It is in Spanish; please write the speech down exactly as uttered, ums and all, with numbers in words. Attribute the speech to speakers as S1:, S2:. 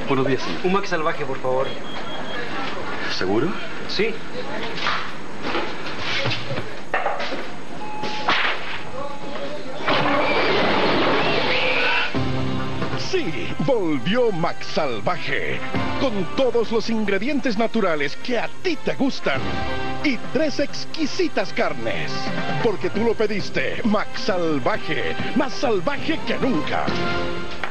S1: Buenos días, señor.
S2: Un Mac salvaje, por favor.
S1: ¿Seguro?
S2: Sí.
S3: Sí, volvió Mac Salvaje, con todos los ingredientes naturales que a ti te gustan y tres exquisitas carnes, porque tú lo pediste. Mac Salvaje, más salvaje que nunca.